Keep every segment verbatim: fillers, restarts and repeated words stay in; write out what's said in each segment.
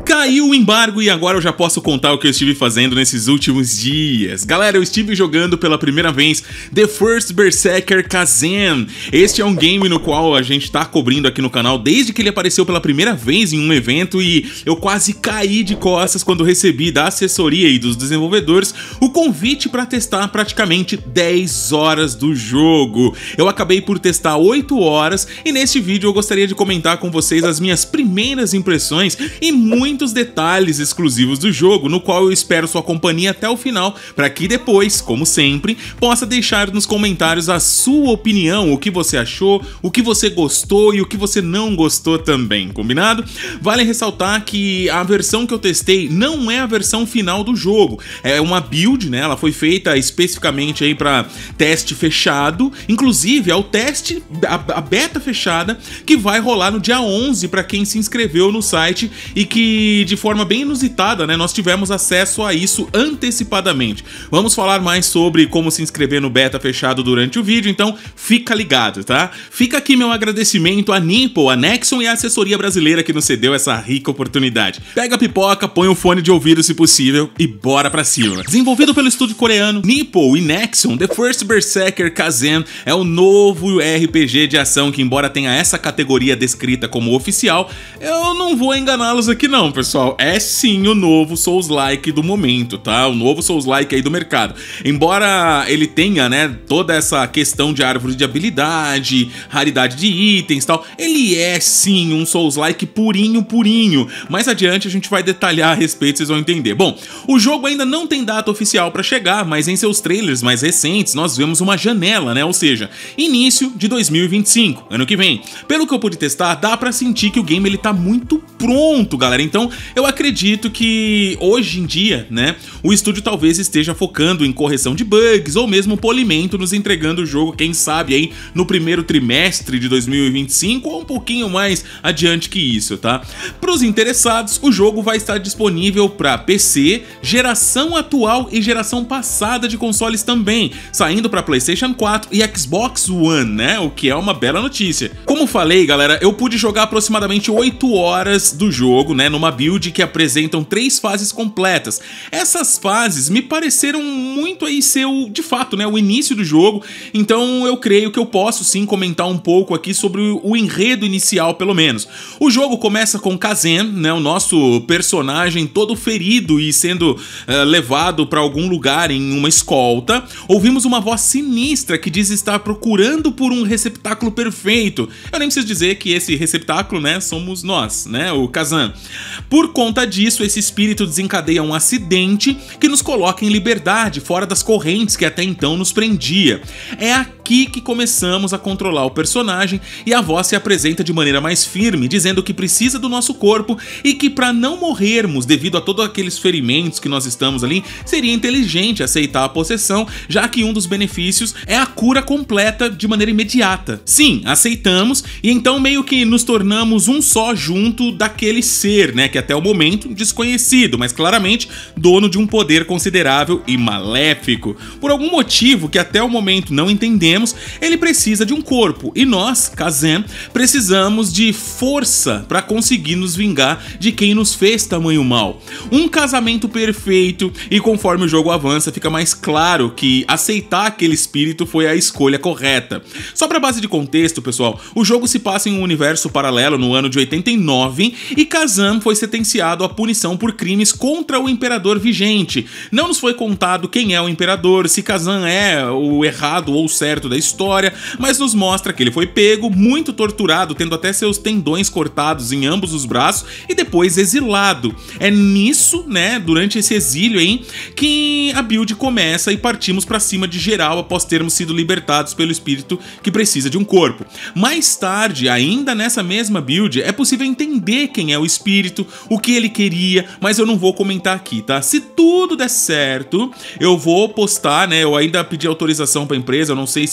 Caiu o embargo e agora eu já posso contar o que eu estive fazendo nesses últimos dias. Galera, eu estive jogando pela primeira vez The First Berserker Kazen. Este é um game no qual a gente tá cobrindo aqui no canal desde que ele apareceu pela primeira vez em um evento e eu quase caí de costas quando recebi da assessoria e dos desenvolvedores o convite para testar praticamente dez horas do jogo. Eu acabei por testar oito horas e neste vídeo eu gostaria de comentar com vocês as minhas primeiras impressões e muitos detalhes exclusivos do jogo, no qual eu espero sua companhia até o final, para que depois, como sempre, possa deixar nos comentários a sua opinião, o que você achou, o que você gostou e o que você não gostou também, combinado? Vale ressaltar que a versão que eu testei não é a versão final do jogo, é uma build, né? Ela foi feita especificamente aí para teste fechado, inclusive é o teste, a, a beta fechada, que vai rolar no dia onze para quem se inscreveu no site e que de forma bem inusitada, né, nós tivemos acesso a isso antecipadamente. Vamos falar mais sobre como se inscrever no beta fechado durante o vídeo, então fica ligado, tá? Fica aqui meu agradecimento a Nipple, a Nexon e a assessoria brasileira que nos cedeu essa rica oportunidade. Pega a pipoca, põe um fone de ouvido se possível e bora pra cima. Desenvolvido pelo estúdio coreano Nipple e Nexon, The First Berserker Kazen é o novo R P G de ação que, embora tenha essa categoria descrita como oficial, eu não vou enganá-los aqui não, pessoal, é sim o novo Souls-like do momento, tá? O novo Souls-like aí do mercado. Embora ele tenha, né, toda essa questão de árvore de habilidade, raridade de itens e tal, ele é sim um Souls-like purinho, purinho. Mais adiante a gente vai detalhar a respeito, vocês vão entender. Bom, o jogo ainda não tem data oficial pra chegar, mas em seus trailers mais recentes nós vemos uma janela, né? Ou seja, início de dois mil e vinte e cinco, ano que vem. Pelo que eu pude testar, dá pra sentir que o game ele tá muito pronto, galera. Então, eu acredito que hoje em dia, né, o estúdio talvez esteja focando em correção de bugs ou mesmo polimento, nos entregando o jogo, quem sabe aí no primeiro trimestre de dois mil e vinte e cinco ou um pouquinho mais adiante que isso, tá? Para os interessados, o jogo vai estar disponível para P C, geração atual e geração passada de consoles também, saindo para PlayStation quatro e Xbox One, né, o que é uma bela notícia. Como falei, galera, eu pude jogar aproximadamente oito horas do jogo, né, numa build que apresentam três fases completas. Essas fases me pareceram muito aí ser o, de fato, né, o início do jogo, então eu creio que eu posso sim comentar um pouco aqui sobre o, o enredo inicial, pelo menos. O jogo começa com Kazen, né, o nosso personagem todo ferido e sendo uh, levado para algum lugar em uma escolta. Ouvimos uma voz sinistra que diz estar procurando por um receptáculo perfeito. Eu nem preciso dizer que esse receptáculo, né, somos nós, né, o Kazan. Por conta disso, esse espírito desencadeia um acidente que nos coloca em liberdade, fora das correntes que até então nos prendia. É aqui que começamos a controlar o personagem e a voz se apresenta de maneira mais firme, dizendo que precisa do nosso corpo e que para não morrermos devido a todos aqueles ferimentos que nós estamos ali, seria inteligente aceitar a possessão, já que um dos benefícios é a cura completa de maneira imediata. Sim, aceitamos e então meio que nos tornamos um só junto daquele ser, né, que até o momento desconhecido, mas claramente dono de um poder considerável e maléfico. Por algum motivo que até o momento não entendemos, ele precisa de um corpo e nós, Kazen, precisamos de força para conseguir nos vingar de quem nos fez tamanho mal. Um casamento perfeito e conforme o jogo avança fica mais claro que aceitar aquele espírito foi a escolha correta. Só para base de contexto, pessoal, o jogo se passa em um universo paralelo no ano de oitenta e nove e Kazan foi sentenciado à punição por crimes contra o imperador vigente. Não nos foi contado quem é o imperador, se Kazan é o errado ou o certo da história, mas nos mostra que ele foi pego, muito torturado, tendo até seus tendões cortados em ambos os braços e depois exilado. É nisso, né, durante esse exílio aí, que a build começa e partimos pra cima de geral após termos sido libertados pelo espírito que precisa de um corpo. Mais tarde, ainda nessa mesma build, é possível entender quem é o espírito, o que ele queria, mas eu não vou comentar aqui, tá? Se tudo der certo, eu vou postar, né, eu ainda pedi autorização pra empresa, eu não sei se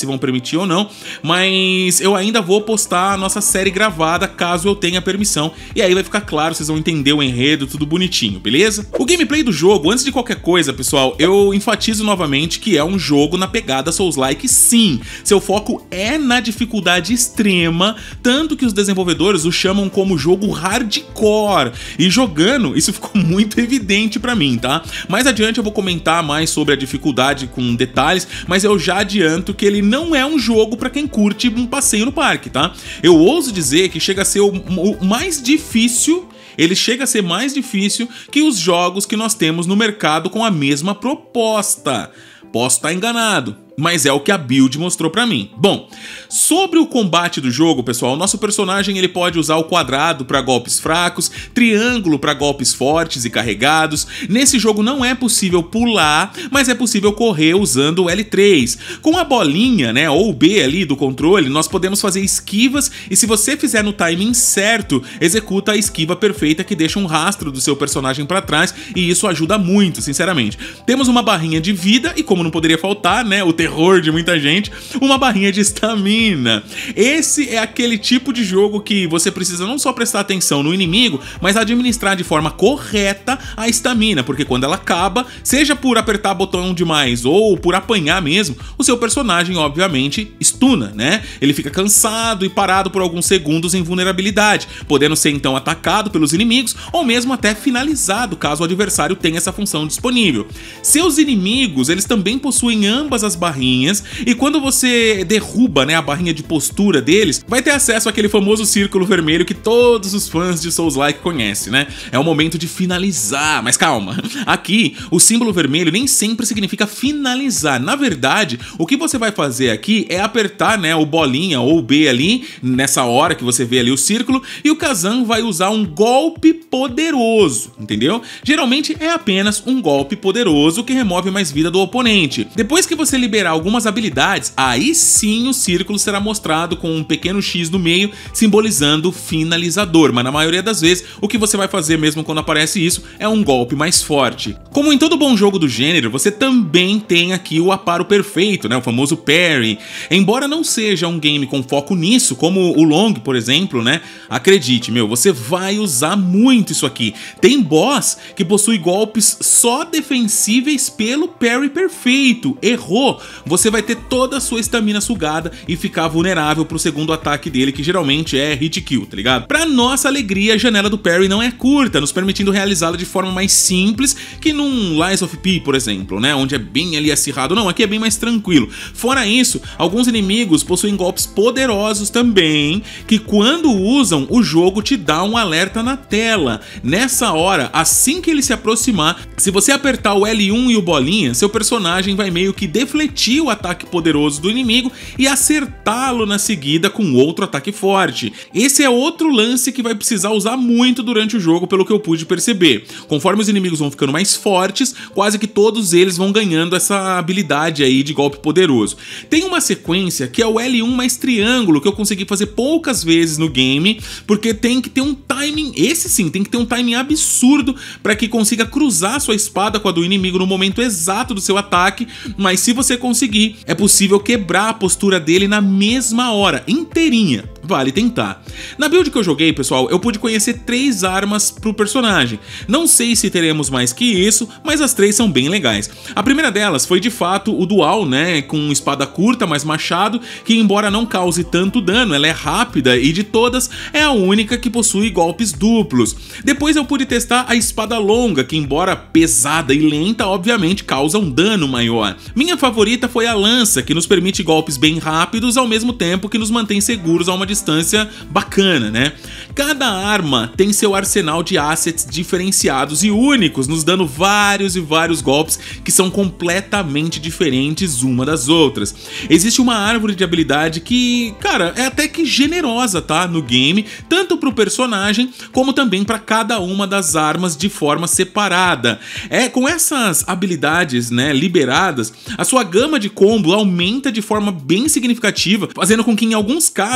se vão permitir ou não, mas eu ainda vou postar a nossa série gravada caso eu tenha permissão, e aí vai ficar claro, vocês vão entender o enredo, tudo bonitinho, beleza? O gameplay do jogo, antes de qualquer coisa, pessoal, eu enfatizo novamente que é um jogo na pegada Souls-like, sim. Seu foco é na dificuldade extrema, tanto que os desenvolvedores o chamam como jogo hardcore, e jogando, isso ficou muito evidente pra mim, tá? Mais adiante eu vou comentar mais sobre a dificuldade com detalhes, mas eu já adianto que ele não é um jogo pra quem curte um passeio no parque, tá? Eu ouso dizer que chega a ser o, o mais difícil. Ele chega a ser mais difícil que os jogos que nós temos no mercado com a mesma proposta. Posso estar enganado, mas é o que a build mostrou pra mim. Bom, sobre o combate do jogo, pessoal, nosso personagem ele pode usar o quadrado para golpes fracos, triângulo para golpes fortes e carregados. Nesse jogo não é possível pular, mas é possível correr usando o L três. Com a bolinha, né, ou o B ali do controle, nós podemos fazer esquivas e se você fizer no timing certo, executa a esquiva perfeita que deixa um rastro do seu personagem para trás e isso ajuda muito, sinceramente. Temos uma barrinha de vida e como não poderia faltar, né, o terror de muita gente, uma barrinha de estamina. Esse é aquele tipo de jogo que você precisa não só prestar atenção no inimigo, mas administrar de forma correta a estamina, porque quando ela acaba, seja por apertar botão demais ou por apanhar mesmo, o seu personagem obviamente stuna, né? Ele fica cansado e parado por alguns segundos em vulnerabilidade, podendo ser então atacado pelos inimigos ou mesmo até finalizado caso o adversário tenha essa função disponível. Seus inimigos, eles também possuem ambas as barrinhas e quando você derruba, né, a barrinha de postura deles, vai ter acesso àquele famoso círculo vermelho que todos os fãs de Souls-like conhecem, né? É o momento de finalizar, mas calma, aqui o símbolo vermelho nem sempre significa finalizar. Na verdade, o que você vai fazer aqui é apertar, né, o bolinha ou o B ali, nessa hora que você vê ali o círculo, e o Kazan vai usar um golpe poderoso, entendeu? Geralmente é apenas um golpe poderoso que remove mais vida do oponente. Depois que você liberar algumas habilidades, aí sim o círculo será mostrado com um pequeno X no meio, simbolizando finalizador, mas na maioria das vezes o que você vai fazer mesmo quando aparece isso é um golpe mais forte. Como em todo bom jogo do gênero, você também tem aqui o aparo perfeito, né, o famoso parry. Embora não seja um game com foco nisso, como o Long, por exemplo, né, acredite, meu, você vai usar muito isso aqui. Tem boss que possui golpes só defensíveis pelo parry perfeito. Errou, você vai ter toda a sua estamina sugada e ficar vulnerável pro segundo ataque dele, que geralmente é hit kill, tá ligado? Pra nossa alegria, a janela do parry não é curta, nos permitindo realizá-la de forma mais simples que num Lies of P, por exemplo, né, onde é bem ali acirrado. Não, aqui é bem mais tranquilo. Fora isso, alguns inimigos possuem golpes poderosos também, que quando usam, o jogo te dá um alerta na tela. Nessa hora, assim que ele se aproximar, se você apertar o L um e o bolinha, seu personagem vai meio que defletir o ataque poderoso do inimigo e acertá-lo na seguida com outro ataque forte. Esse é outro lance que vai precisar usar muito durante o jogo, pelo que eu pude perceber. Conforme os inimigos vão ficando mais fortes, quase que todos eles vão ganhando essa habilidade aí de golpe poderoso. Tem uma sequência que é o L um mais triângulo, que eu consegui fazer poucas vezes no game, porque tem que ter um timing, esse sim, tem que ter um timing absurdo para que consiga cruzar sua espada com a do inimigo no momento exato do seu ataque, mas se você conseguir, é possível quebrar a postura dele na mesma hora, inteirinha. Vale tentar. Na build que eu joguei, pessoal, eu pude conhecer três armas pro personagem. Não sei se teremos mais que isso, mas as três são bem legais. A primeira delas foi de fato o dual, né, com espada curta, mas machado, que embora não cause tanto dano, ela é rápida e de todas é a única que possui golpes duplos. Depois eu pude testar a espada longa, que embora pesada e lenta, obviamente causa um dano maior. Minha favorita foi a lança, que nos permite golpes bem rápidos ao mesmo tempo que nos mantém seguros a uma distância bacana, né? Cada arma tem seu arsenal de assets diferenciados e únicos, nos dando vários e vários golpes que são completamente diferentes uma das outras. Existe uma árvore de habilidade que, cara, é até que generosa, tá? No game, tanto pro personagem como também para cada uma das armas de forma separada. É, com essas habilidades, né, liberadas, a sua gama de combo aumenta de forma bem significativa, fazendo com que em alguns casos seus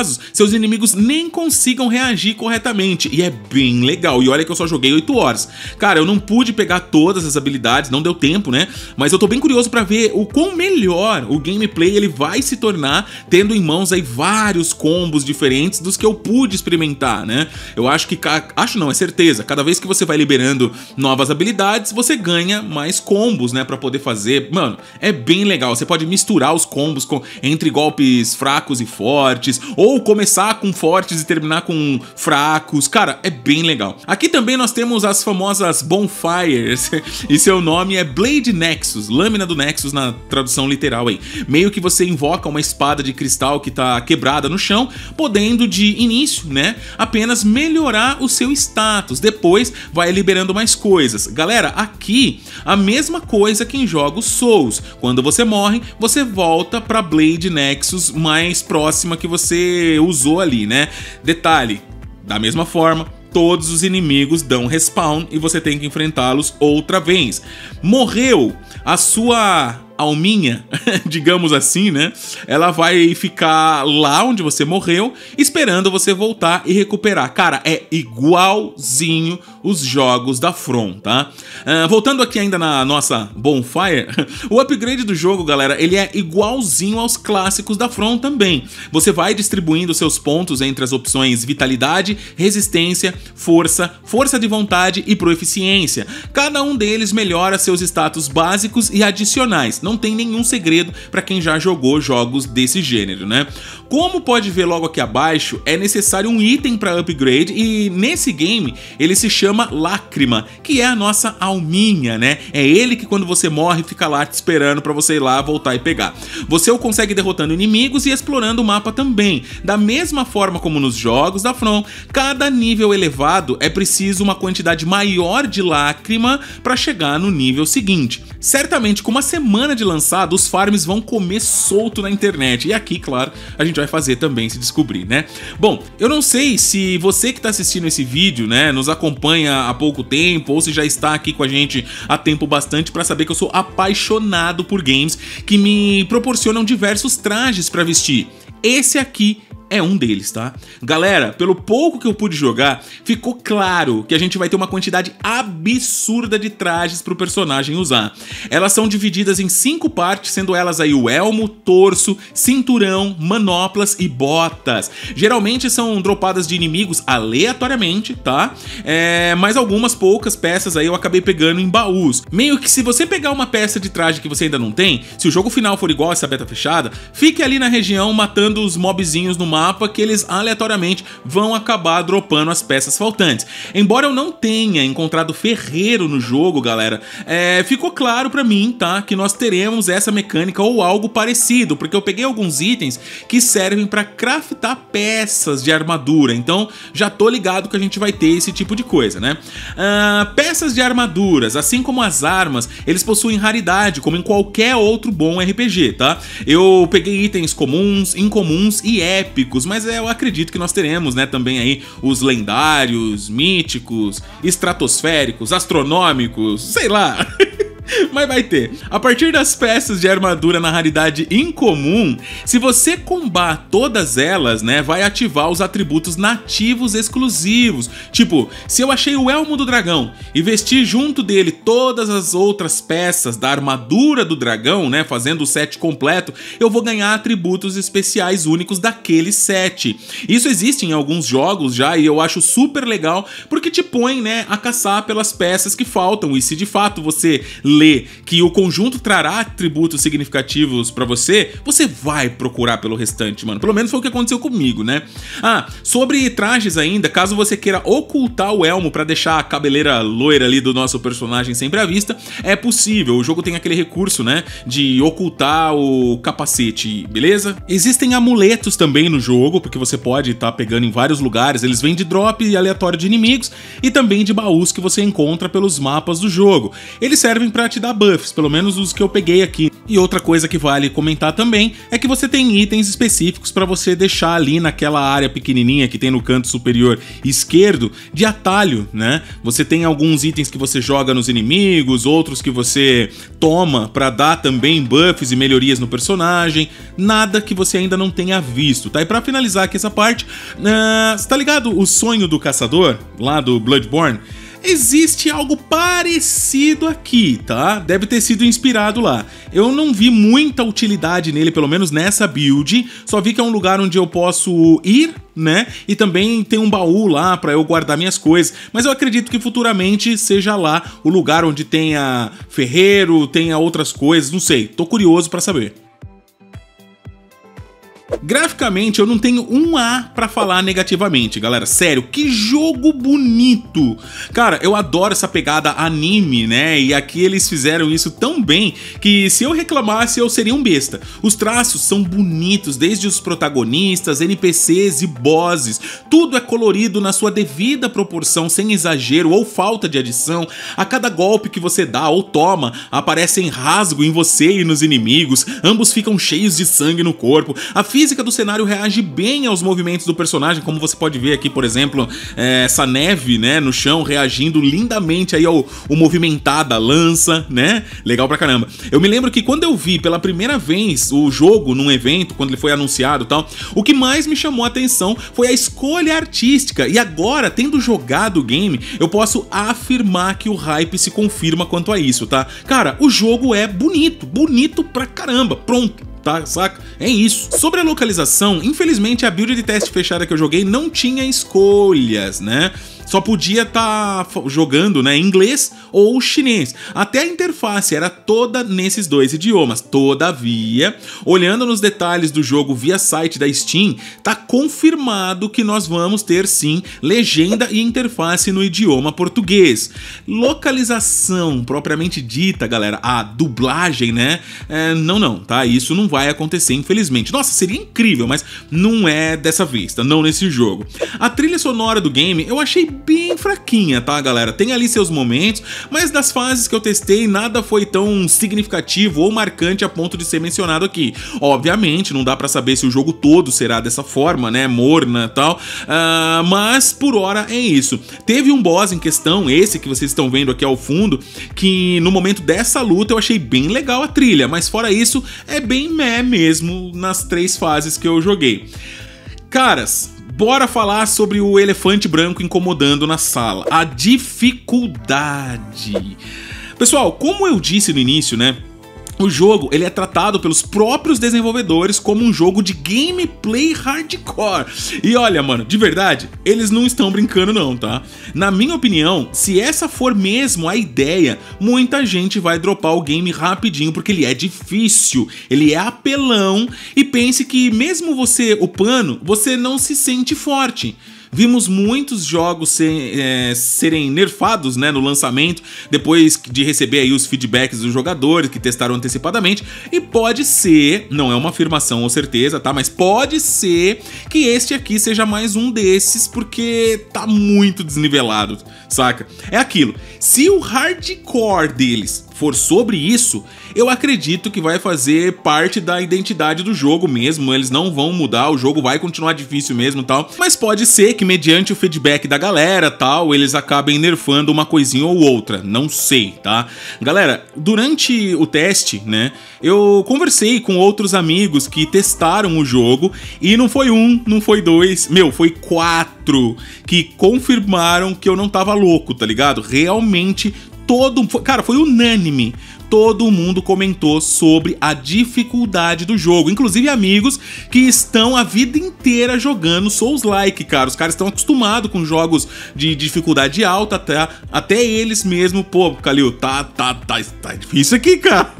os inimigos nem consigam reagir corretamente, e é bem legal. E olha que eu só joguei oito horas. Cara, eu não pude pegar todas as habilidades, não deu tempo, né? Mas eu tô bem curioso pra ver o quão melhor o gameplay ele vai se tornar, tendo em mãos aí vários combos diferentes dos que eu pude experimentar, né? Eu acho que, acho não, é certeza, cada vez que você vai liberando novas habilidades, você ganha mais combos, né, pra poder fazer. Mano, é bem legal, você pode misturar os combos com, entre golpes fracos e fortes, ou começar com fortes e terminar com fracos. Cara, é bem legal. Aqui também nós temos as famosas Bonfires, e seu nome é Blade Nexus, lâmina do Nexus na tradução literal aí. Meio que você invoca uma espada de cristal que tá quebrada no chão, podendo de início, né, apenas melhorar o seu status, depois vai liberando mais coisas. Galera, aqui a mesma coisa que em jogos Souls, quando você morre, você volta pra Blade Nexus mais próxima que você usou ali, né? Detalhe, da mesma forma, todos os inimigos dão respawn e você tem que enfrentá-los outra vez. Morreu, a sua alminha, digamos assim, né? Ela vai ficar lá onde você morreu, esperando você voltar e recuperar. Cara, é igualzinho os jogos da From, tá? Uh, voltando aqui ainda na nossa Bonfire, o upgrade do jogo, galera, ele é igualzinho aos clássicos da From também. Você vai distribuindo seus pontos entre as opções vitalidade, resistência, força, força de vontade e proeficiência. Cada um deles melhora seus status básicos e adicionais. Não tem nenhum segredo para quem já jogou jogos desse gênero, né? Como pode ver logo aqui abaixo, é necessário um item para upgrade e nesse game ele se chama Lágrima, que é a nossa alminha, né? É ele que quando você morre fica lá te esperando para você ir lá, voltar e pegar. Você o consegue derrotando inimigos e explorando o mapa também. Da mesma forma como nos jogos da From, cada nível elevado é preciso uma quantidade maior de Lágrima para chegar no nível seguinte. Certamente com uma semana de lançado, os farms vão comer solto na internet. E aqui, claro, a gente vai fazer também se descobrir, né? Bom, eu não sei se você que tá assistindo esse vídeo, né, nos acompanha há pouco tempo, ou se já está aqui com a gente há tempo bastante para saber que eu sou apaixonado por games que me proporcionam diversos trajes para vestir. Esse aqui é um deles, tá? Galera, pelo pouco que eu pude jogar, ficou claro que a gente vai ter uma quantidade absurda de trajes pro personagem usar. Elas são divididas em cinco partes, sendo elas aí o elmo, torso, cinturão, manoplas e botas. Geralmente são dropadas de inimigos aleatoriamente, tá? É, mas algumas poucas peças aí eu acabei pegando em baús. Meio que se você pegar uma peça de traje que você ainda não tem, se o jogo final for igual a essa beta fechada, fique ali na região matando os mobzinhos no mapa, mapa que eles aleatoriamente vão acabar dropando as peças faltantes. Embora eu não tenha encontrado ferreiro no jogo, galera, é, ficou claro pra mim, tá, que nós teremos essa mecânica ou algo parecido, porque eu peguei alguns itens que servem pra craftar peças de armadura, então já tô ligado que a gente vai ter esse tipo de coisa, né? Uh, peças de armaduras, assim como as armas, eles possuem raridade, como em qualquer outro bom R P G, tá? Eu peguei itens comuns, incomuns e épicos, mas eu acredito que nós teremos, né, também aí os lendários, míticos, estratosféricos, astronômicos, sei lá. Mas vai ter. A partir das peças de armadura na raridade incomum, se você combar todas elas, né, vai ativar os atributos nativos exclusivos. Tipo, se eu achei o elmo do dragão e vestir junto dele todas as outras peças da armadura do dragão, né, fazendo o set completo, eu vou ganhar atributos especiais únicos daquele set. Isso existe em alguns jogos já e eu acho super legal porque te põe, né, a caçar pelas peças que faltam. E se de fato você ler que o conjunto trará atributos significativos pra você, você vai procurar pelo restante, mano. Pelo menos foi o que aconteceu comigo, né? Ah, sobre trajes ainda, caso você queira ocultar o elmo pra deixar a cabeleira loira ali do nosso personagem sempre à vista, é possível. O jogo tem aquele recurso, né, de ocultar o capacete, beleza? Existem amuletos também no jogo, porque você pode estar pegando em vários lugares. Eles vêm de drop aleatório de inimigos e também de baús que você encontra pelos mapas do jogo. Eles servem pra te dar buffs, pelo menos os que eu peguei aqui. E outra coisa que vale comentar também é que você tem itens específicos para você deixar ali naquela área pequenininha que tem no canto superior esquerdo de atalho, né? Você tem algum alguns itens que você joga nos inimigos, outros que você toma pra dar também buffs e melhorias no personagem, nada que você ainda não tenha visto, tá? E pra finalizar aqui essa parte, uh, você tá ligado o sonho do caçador, lá do Bloodborne? Existe algo parecido aqui, tá? Deve ter sido inspirado lá. Eu não vi muita utilidade nele, pelo menos nessa build, só vi que é um lugar onde eu posso ir, né? E também tem um baú lá pra eu guardar minhas coisas, mas eu acredito que futuramente seja lá o lugar onde tenha ferreiro, tenha outras coisas, não sei, tô curioso pra saber. Graficamente, eu não tenho um A pra falar negativamente, galera. Sério, que jogo bonito! Cara, eu adoro essa pegada anime, né? E aqui eles fizeram isso tão bem que se eu reclamasse, eu seria um besta. Os traços são bonitos, desde os protagonistas, N P Cs e bosses. Tudo é colorido na sua devida proporção, sem exagero ou falta de adição. A cada golpe que você dá ou toma, aparecem rasgo em você e nos inimigos. Ambos ficam cheios de sangue no corpo. A A física do cenário reage bem aos movimentos do personagem, como você pode ver aqui, por exemplo, é, essa neve, né, no chão, reagindo lindamente aí ao, ao movimentar da lança, né? Legal pra caramba. Eu me lembro que quando eu vi pela primeira vez o jogo num evento, quando ele foi anunciado e tal, o que mais me chamou a atenção foi a escolha artística. E agora, tendo jogado o game, eu posso afirmar que o hype se confirma quanto a isso, tá? Cara, o jogo é bonito, bonito pra caramba, pronto. Tá, saca? É isso. Sobre a localização, infelizmente a build de teste fechada que eu joguei não tinha escolhas, né? Só podia estar tá jogando, né, inglês ou chinês. Até a interface era toda nesses dois idiomas. Todavia, olhando nos detalhes do jogo via site da Steam, tá confirmado que nós vamos ter sim legenda e interface no idioma português. Localização propriamente dita, galera, a dublagem, né? É, não, não, tá? Isso não vai acontecer, infelizmente. Nossa, seria incrível, mas não é dessa vez, tá? Não nesse jogo. A trilha sonora do game eu achei bem fraquinha, tá, galera? Tem ali seus momentos, mas das fases que eu testei, nada foi tão significativo ou marcante a ponto de ser mencionado aqui. Obviamente, não dá pra saber se o jogo todo será dessa forma, né, morna e tal, uh, mas por hora é isso. Teve um boss em questão, esse que vocês estão vendo aqui ao fundo, que no momento dessa luta eu achei bem legal a trilha, mas fora isso, é bem meh mesmo nas três fases que eu joguei. Caras, bora falar sobre o elefante branco incomodando na sala, a dificuldade. Pessoal, como eu disse no início, né? O jogo ele é tratado pelos próprios desenvolvedores como um jogo de gameplay hardcore. E olha, mano, de verdade, eles não estão brincando não, tá? Na minha opinião, se essa for mesmo a ideia, muita gente vai dropar o game rapidinho porque ele é difícil, ele é apelão e pense que mesmo você upando, você não se sente forte. Vimos muitos jogos ser, é, serem nerfados, né, no lançamento, depois de receber aí os feedbacks dos jogadores que testaram antecipadamente, e pode ser, não é uma afirmação ou certeza, tá, mas pode ser que este aqui seja mais um desses, porque tá muito desnivelado, saca? É aquilo, se o hardcore deles for sobre isso, eu acredito que vai fazer parte da identidade do jogo mesmo, eles não vão mudar, o jogo vai continuar difícil mesmo e tal, mas pode ser que mediante o feedback da galera tal, eles acabem nerfando uma coisinha ou outra, não sei, tá? Galera, durante o teste, né, eu conversei com outros amigos que testaram o jogo e não foi um, não foi dois, meu, foi quatro que confirmaram que eu não tava louco, tá ligado? Realmente todo, cara, foi unânime. Todo mundo comentou sobre a dificuldade do jogo, inclusive amigos que estão a vida inteira jogando Souls-like, cara. Os caras estão acostumados com jogos de dificuldade alta, até, até eles mesmo, pô, Kalil, tá, tá, tá, tá difícil aqui, cara.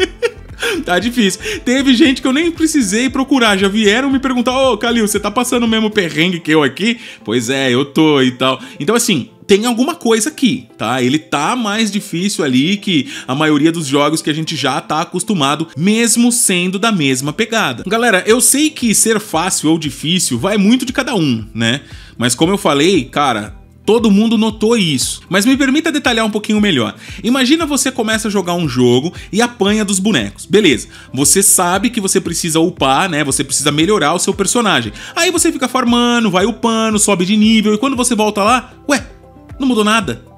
Tá difícil. Teve gente que eu nem precisei procurar, já vieram me perguntar, ô, Kalil, você tá passando o mesmo perrengue que eu aqui? Pois é, eu tô e tal. Então assim, tem alguma coisa aqui, tá? Ele tá mais difícil ali que a maioria dos jogos que a gente já tá acostumado, mesmo sendo da mesma pegada. Galera, eu sei que ser fácil ou difícil vai muito de cada um, né? Mas como eu falei, cara, todo mundo notou isso. Mas me permita detalhar um pouquinho melhor. Imagina você começa a jogar um jogo e apanha dos bonecos. Beleza, você sabe que você precisa upar, né? Você precisa melhorar o seu personagem. Aí você fica farmando, vai upando, sobe de nível e quando você volta lá, ué, não mudou nada.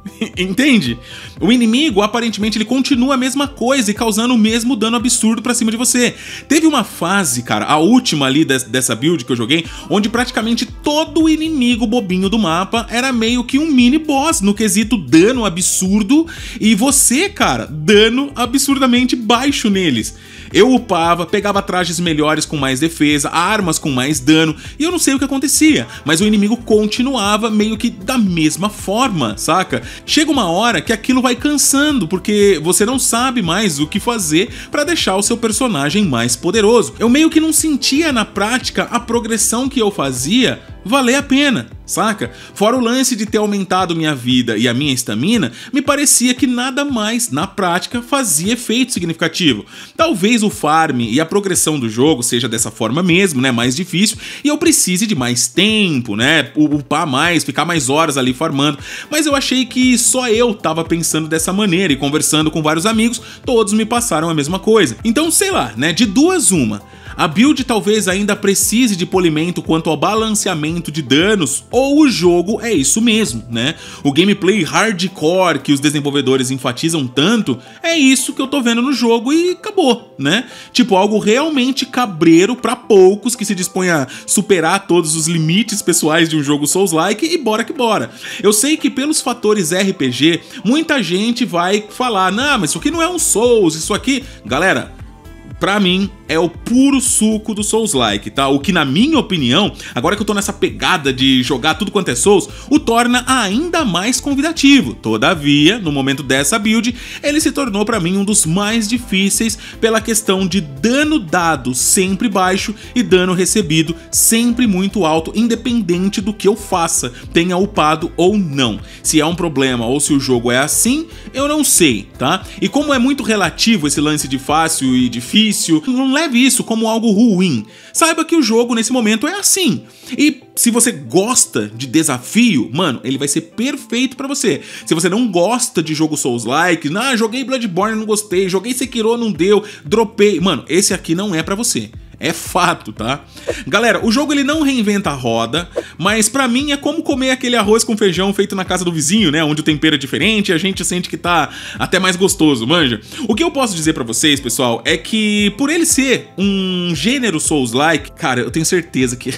Entende? O inimigo, aparentemente, ele continua a mesma coisa e causando o mesmo dano absurdo pra cima de você. Teve uma fase, cara, a última ali des dessa build que eu joguei, onde praticamente todo inimigo bobinho do mapa era meio que um mini boss no quesito dano absurdo e você, cara, dano absurdamente baixo neles. Eu upava, pegava trajes melhores com mais defesa, armas com mais dano, e eu não sei o que acontecia, mas o inimigo continuava meio que da mesma forma, saca? Chega uma hora que aquilo vai cansando, porque você não sabe mais o que fazer pra deixar o seu personagem mais poderoso. Eu meio que não sentia na prática a progressão que eu fazia valer a pena, saca? Fora o lance de ter aumentado minha vida e a minha estamina, me parecia que nada mais, na prática, fazia efeito significativo. Talvez o farm e a progressão do jogo seja dessa forma mesmo, né? Mais difícil, e eu precise de mais tempo, né? Upar mais, ficar mais horas ali farmando. Mas eu achei que só eu tava pensando dessa maneira, e conversando com vários amigos, todos me passaram a mesma coisa. Então, sei lá, né? De duas uma. A build talvez ainda precise de polimento quanto ao balanceamento de danos, ou o jogo é isso mesmo, né? O gameplay hardcore que os desenvolvedores enfatizam tanto, é isso que eu tô vendo no jogo e acabou, né? Tipo, algo realmente cabreiro pra poucos que se dispõem a superar todos os limites pessoais de um jogo Souls-like e bora que bora. Eu sei que pelos fatores R P G, muita gente vai falar, não, mas isso aqui não é um Souls, isso aqui... Galera, pra mim, é o puro suco do Souls-like, tá? O que, na minha opinião, agora que eu tô nessa pegada de jogar tudo quanto é Souls, o torna ainda mais convidativo. Todavia, no momento dessa build, ele se tornou pra mim um dos mais difíceis pela questão de dano dado sempre baixo e dano recebido sempre muito alto, independente do que eu faça, tenha upado ou não. Se é um problema ou se o jogo é assim, eu não sei, tá? E como é muito relativo esse lance de fácil e difícil, não leve isso como algo ruim. Saiba que o jogo nesse momento é assim. E se você gosta de desafio, mano, ele vai ser perfeito pra você. Se você não gosta de jogo Souls-like, ah, joguei Bloodborne, não gostei, joguei Sekiro, não deu, dropei, mano, esse aqui não é pra você. É fato, tá? Galera, o jogo ele não reinventa a roda, mas pra mim é como comer aquele arroz com feijão feito na casa do vizinho, né? Onde o tempero é diferente e a gente sente que tá até mais gostoso, manja? O que eu posso dizer pra vocês, pessoal, é que por ele ser um gênero Souls-like, cara, eu tenho certeza que...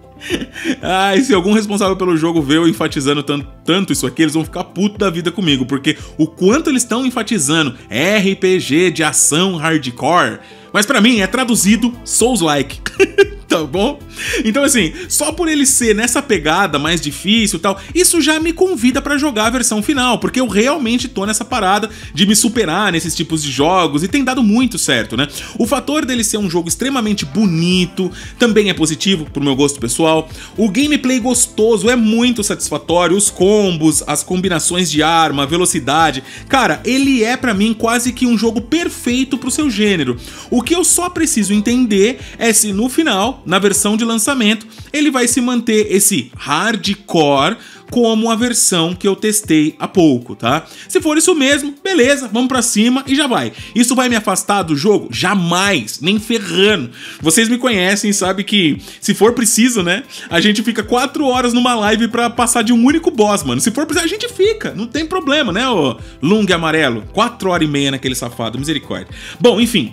Ah, e se algum responsável pelo jogo vê eu enfatizando tanto, tanto isso aqui, eles vão ficar putos da vida comigo, porque o quanto eles estão enfatizando R P G de ação hardcore, mas pra mim é traduzido Souls-like. Tá bom? Então assim, só por ele ser nessa pegada mais difícil e tal, isso já me convida pra jogar a versão final, porque eu realmente tô nessa parada de me superar nesses tipos de jogos e tem dado muito certo, né? O fator dele ser um jogo extremamente bonito também é positivo pro meu gosto pessoal. O gameplay gostoso é muito satisfatório, os combos, as combinações de arma, a velocidade, cara, ele é pra mim quase que um jogo perfeito pro seu gênero. O que eu só preciso entender é se no final, na versão de lançamento, ele vai se manter esse hardcore como a versão que eu testei há pouco, tá? Se for isso mesmo, beleza, vamos pra cima e já vai. Isso vai me afastar do jogo? Jamais, nem ferrando. Vocês me conhecem e sabem que, se for preciso, né, a gente fica quatro horas numa live pra passar de um único boss, mano. Se for preciso, a gente fica, não tem problema, né, ô Lung amarelo? Quatro horas e meia naquele safado, misericórdia. Bom, enfim,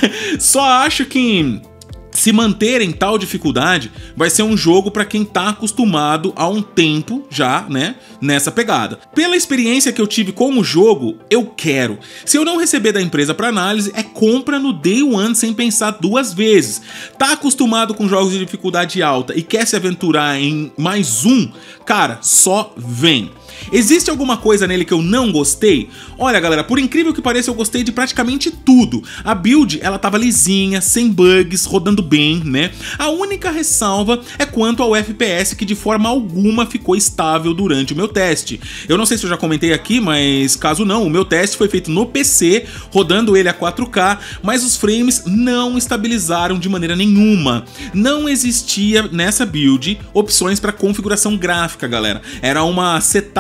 só acho que... se manter em tal dificuldade, vai ser um jogo pra quem tá acostumado há um tempo já, né, nessa pegada. Pela experiência que eu tive com o jogo, eu quero. Se eu não receber da empresa pra análise, é compra no Day One sem pensar duas vezes. Tá acostumado com jogos de dificuldade alta e quer se aventurar em mais um? Cara, só vem. Existe alguma coisa nele que eu não gostei? Olha, galera, por incrível que pareça, eu gostei de praticamente tudo. A build, ela tava lisinha, sem bugs, rodando bem, né? A única ressalva é quanto ao F P S, que de forma alguma ficou estável durante o meu teste. Eu não sei se eu já comentei aqui, mas caso não, o meu teste foi feito no P C, rodando ele a quatro K, mas os frames não estabilizaram de maneira nenhuma. Não existia nessa build opções para configuração gráfica, galera. Era uma setup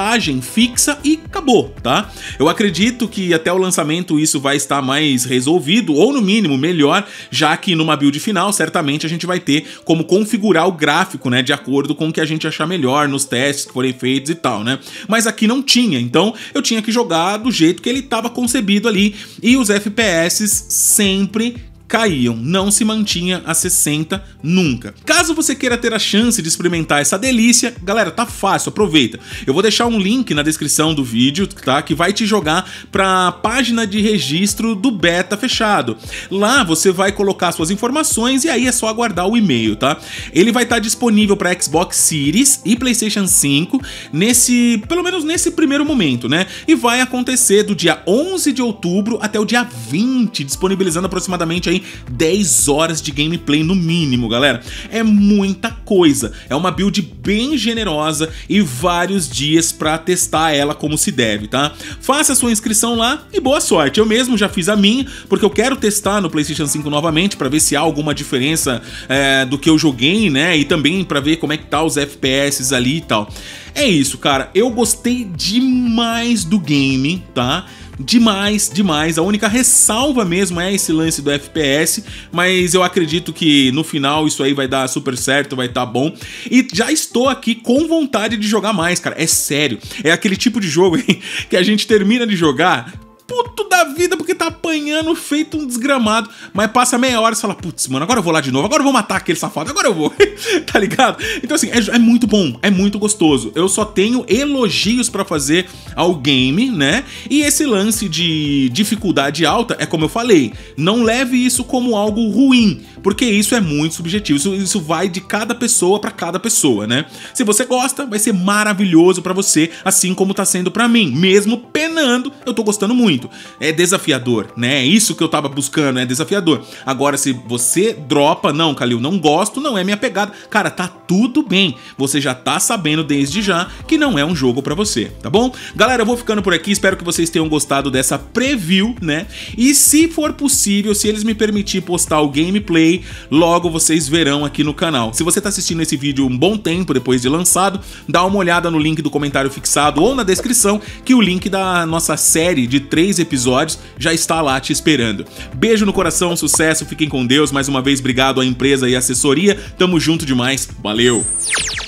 testagem fixa e acabou, tá? Eu acredito que até o lançamento isso vai estar mais resolvido, ou no mínimo melhor, já que numa build final certamente a gente vai ter como configurar o gráfico, né, de acordo com o que a gente achar melhor nos testes que forem feitos e tal, né? Mas aqui não tinha, então eu tinha que jogar do jeito que ele estava concebido ali, e os F P S sempre caíam, não se mantinha a sessenta nunca. Caso você queira ter a chance de experimentar essa delícia, galera, tá fácil, aproveita. Eu vou deixar um link na descrição do vídeo, tá? Que vai te jogar pra página de registro do beta fechado. Lá você vai colocar suas informações e aí é só aguardar o e-mail, tá? Ele vai estar disponível para Xbox Series e PlayStation cinco nesse, pelo menos nesse primeiro momento, né? E vai acontecer do dia onze de outubro até o dia vinte, disponibilizando aproximadamente aí dez horas de gameplay no mínimo, galera. É muita coisa, é uma build bem generosa e vários dias pra testar ela como se deve, tá? Faça a sua inscrição lá e boa sorte. Eu mesmo já fiz a minha, porque eu quero testar no PlayStation cinco novamente pra ver se há alguma diferença é, do que eu joguei, né? E também pra ver como é que tá os F P S ali e tal. É isso, cara. Eu gostei demais do game, tá? Demais, demais. A única ressalva mesmo é esse lance do F P S, mas eu acredito que no final isso aí vai dar super certo, vai estar bom. E já estou aqui com vontade de jogar mais, cara. É sério. É aquele tipo de jogo que a gente termina de jogar puto da vida porque tá apanhando feito um desgramado, mas passa meia hora e fala, putz, mano, agora eu vou lá de novo, agora eu vou matar aquele safado, agora eu vou, tá ligado? Então assim, é, é muito bom, é muito gostoso. Eu só tenho elogios pra fazer ao game, né? E esse lance de dificuldade alta é como eu falei, não leve isso como algo ruim, porque isso é muito subjetivo, isso, isso vai de cada pessoa pra cada pessoa, né? Se você gosta, vai ser maravilhoso pra você, assim como tá sendo pra mim, mesmo penando, eu tô gostando muito. É desafiador, né? É isso que eu tava buscando, é desafiador. Agora, se você dropa, não, Kalil, não gosto, não é minha pegada, cara, tá tudo bem. Você já tá sabendo desde já que não é um jogo pra você, tá bom? Galera, eu vou ficando por aqui, espero que vocês tenham gostado dessa preview, né? E se for possível, se eles me permitirem postar o gameplay, logo vocês verão aqui no canal. Se você tá assistindo esse vídeo um bom tempo depois de lançado, dá uma olhada no link do comentário fixado ou na descrição, que o link da nossa série de três episódios já está lá te esperando. Beijo no coração, sucesso, fiquem com Deus. Mais uma vez, obrigado à empresa e à assessoria. Tamo junto demais. Valeu!